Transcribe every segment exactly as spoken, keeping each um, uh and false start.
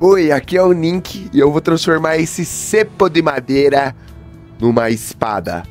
Oi, aqui é o Nink e eu vou transformar esse cepo de madeira numa espada.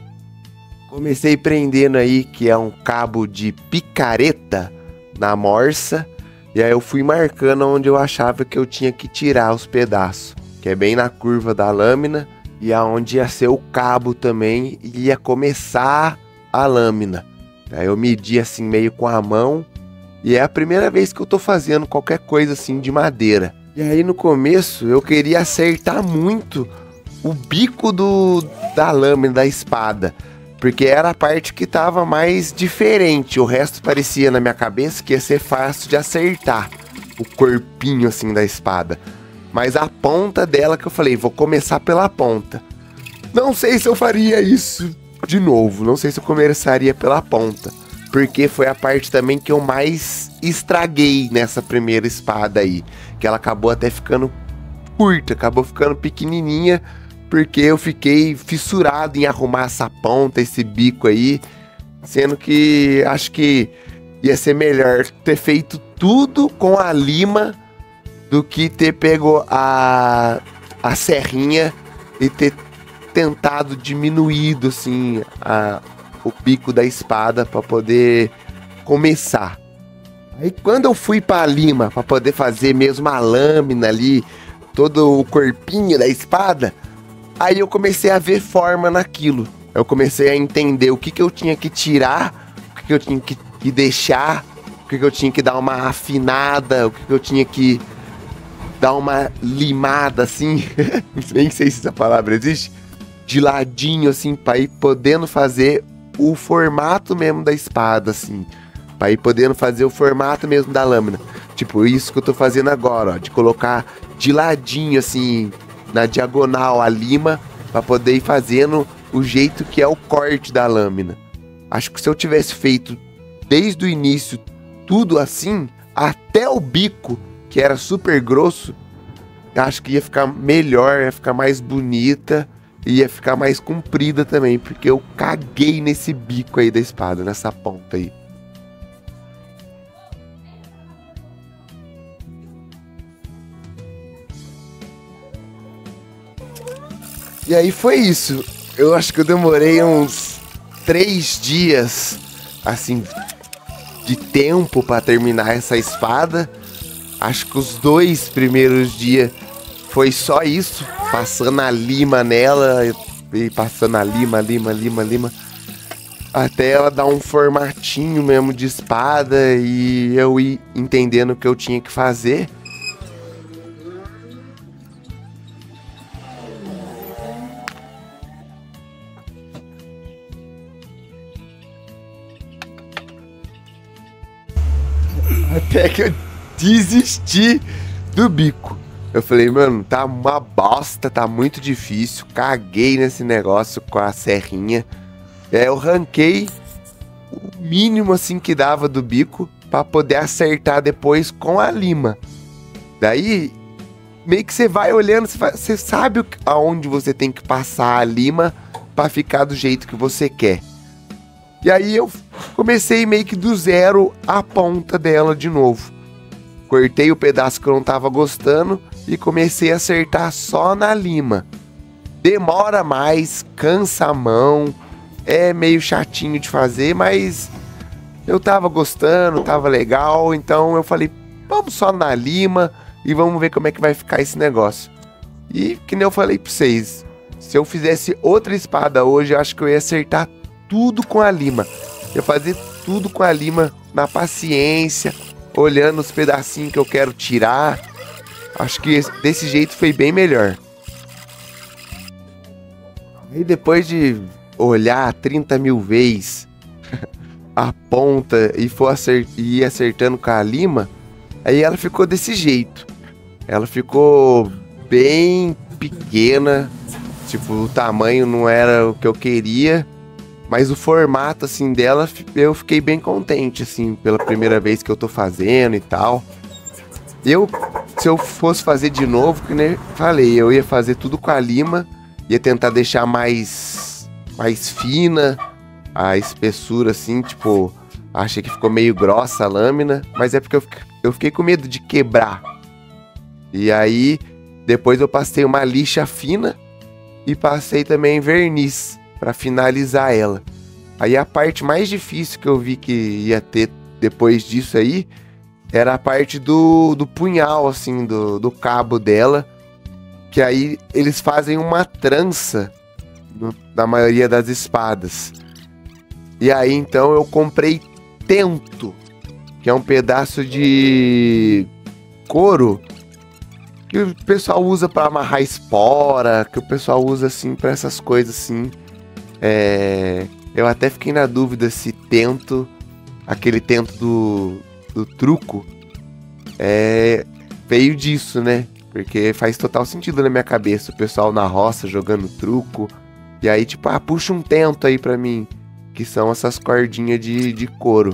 Comecei prendendo aí que é um cabo de picareta na morsa. E aí eu fui marcando onde eu achava que eu tinha que tirar os pedaços. Que é bem na curva da lâmina e aonde ia ser o cabo também e ia começar a lâmina. Aí eu medi assim meio com a mão. E é a primeira vez que eu tô fazendo qualquer coisa assim de madeira. E aí no começo eu queria acertar muito o bico do, da lâmina da espada. Porque era a parte que tava mais diferente. O resto parecia na minha cabeça que ia ser fácil de acertar. O corpinho assim da espada. Mas a ponta dela que eu falei, vou começar pela ponta. Não sei se eu faria isso de novo. Não sei se eu começaria pela ponta. Porque foi a parte também que eu mais estraguei nessa primeira espada aí. Que ela acabou até ficando curta, acabou ficando pequenininha. Porque eu fiquei fissurado em arrumar essa ponta, esse bico aí. Sendo que acho que ia ser melhor ter feito tudo com a lima do que ter pego a, a serrinha e ter tentado diminuído assim a... o bico da espada para poder começar. Aí quando eu fui para a lima para poder fazer mesmo a lâmina ali, todo o corpinho da espada, aí eu comecei a ver forma naquilo. Eu comecei a entender o que que eu tinha que tirar, o que que eu tinha que, que deixar, o que que eu tinha que dar uma afinada, o que que eu tinha que dar uma limada assim, nem sei se essa palavra existe, de ladinho assim, para ir podendo fazer o formato mesmo da espada, assim. Pra ir podendo fazer o formato mesmo da lâmina. Tipo, isso que eu tô fazendo agora, ó. De colocar de ladinho, assim, na diagonal a lima. Pra poder ir fazendo o jeito que é o corte da lâmina. Acho que se eu tivesse feito desde o início tudo assim, até o bico, que era super grosso, acho que ia ficar melhor, ia ficar mais bonita. E ia ficar mais comprida também, porque eu caguei nesse bico aí da espada, nessa ponta aí. E aí foi isso. Eu acho que eu demorei uns três dias, assim, de tempo pra terminar essa espada. Acho que os dois primeiros dias foi só isso, passando a lima nela, e passando a lima, lima, lima, lima, até ela dar um formatinho mesmo de espada e eu ir entendendo o que eu tinha que fazer. Até que eu desisti do bico. Eu falei, mano, tá uma bosta, tá muito difícil. Caguei nesse negócio com a serrinha. E aí eu ranquei o mínimo assim que dava do bico pra poder acertar depois com a lima. Daí, meio que você vai olhando, você, vai, você sabe aonde você tem que passar a lima pra ficar do jeito que você quer. E aí eu comecei meio que do zero a ponta dela de novo. Cortei o pedaço que eu não tava gostando e comecei a acertar só na lima. Demora mais, cansa a mão, é meio chatinho de fazer, mas eu tava gostando, tava legal, então eu falei, vamos só na lima e vamos ver como é que vai ficar esse negócio. E que nem eu falei pra vocês, se eu fizesse outra espada hoje, eu acho que eu ia acertar tudo com a lima. Eu ia fazer tudo com a lima na paciência, olhando os pedacinhos que eu quero tirar. Acho que desse jeito foi bem melhor. Aí depois de olhar trinta mil vezes a ponta e for acert... e ir acertando com a lima, aí ela ficou desse jeito. Ela ficou bem pequena. Tipo, o tamanho não era o que eu queria. Mas o formato, assim, dela, eu fiquei bem contente, assim, pela primeira vez que eu tô fazendo e tal. Eu, se eu fosse fazer de novo, que nem falei, eu ia fazer tudo com a lima, ia tentar deixar mais, mais fina a espessura, assim, tipo, achei que ficou meio grossa a lâmina, mas é porque eu, eu fiquei com medo de quebrar. E aí, depois eu passei uma lixa fina e passei também verniz para finalizar ela. Aí a parte mais difícil que eu vi que ia ter depois disso aí era a parte do, do punhal, assim, do, do cabo dela. Que aí eles fazem uma trança no, na maioria das espadas. E aí então eu comprei tento, que é um pedaço de couro que o pessoal usa para amarrar espora, que o pessoal usa assim para essas coisas assim. É... Eu até fiquei na dúvida se tento, aquele tento do, do truco, é... veio disso, né? Porque faz total sentido na minha cabeça, o pessoal na roça jogando truco. E aí tipo, ah, puxa um tento aí pra mim, que são essas cordinhas de, de couro.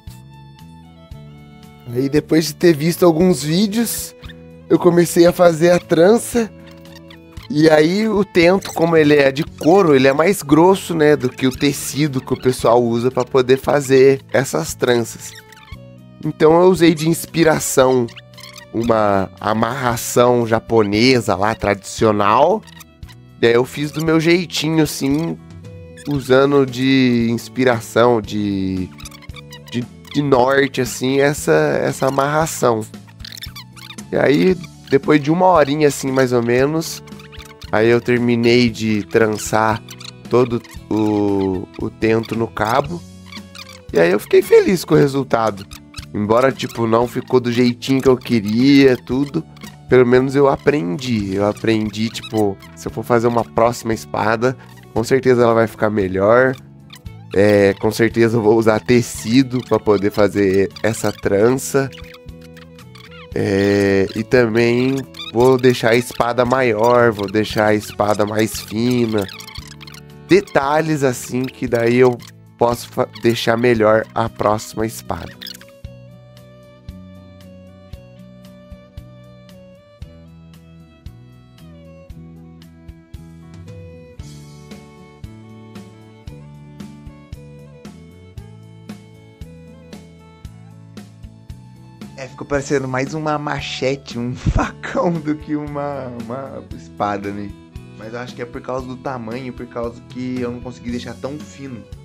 Aí depois de ter visto alguns vídeos, eu comecei a fazer a trança. E aí o tento, como ele é de couro, ele é mais grosso, né, do que o tecido que o pessoal usa para poder fazer essas tranças. Então eu usei de inspiração uma amarração japonesa lá, tradicional. E aí eu fiz do meu jeitinho, assim, usando de inspiração, de, de, de norte, assim, essa, essa amarração. E aí, depois de uma horinha, assim, mais ou menos, aí eu terminei de trançar todo o, o tento no cabo. E aí eu fiquei feliz com o resultado. Embora, tipo, não ficou do jeitinho que eu queria, tudo. Pelo menos eu aprendi. Eu aprendi, tipo, se eu for fazer uma próxima espada, com certeza ela vai ficar melhor. É, com certeza eu vou usar tecido para poder fazer essa trança. É, e também vou deixar a espada maior, vou deixar a espada mais fina. Detalhes assim que daí eu posso deixar melhor a próxima espada. É, ficou parecendo mais uma machete, um facão do que uma, uma espada, né? Mas eu acho que é por causa do tamanho, por causa que eu não consegui deixar tão fino.